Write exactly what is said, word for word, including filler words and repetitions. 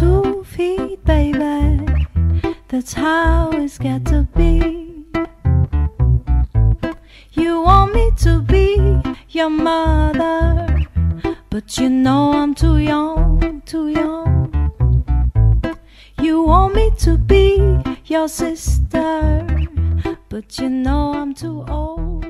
two feet, baby. That's how it's got to be. You want me to be your mother, but you know I'm too young, too young. You want me to be your sister, but you know I'm too old.